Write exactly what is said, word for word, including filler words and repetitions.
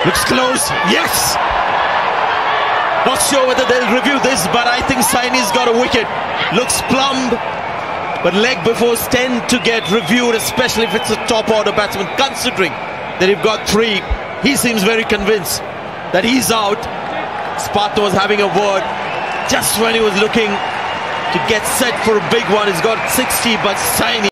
Looks close. Yes. Not sure whether they'll review this, but I think Saini's got a wicket. Looks plumb, but leg befores tend to get reviewed, especially if it's a top order batsman. Considering that you've got three, he seems very convinced that he's out. Sparta was having a word just when he was looking to get set for a big one. He's got sixty, but Saini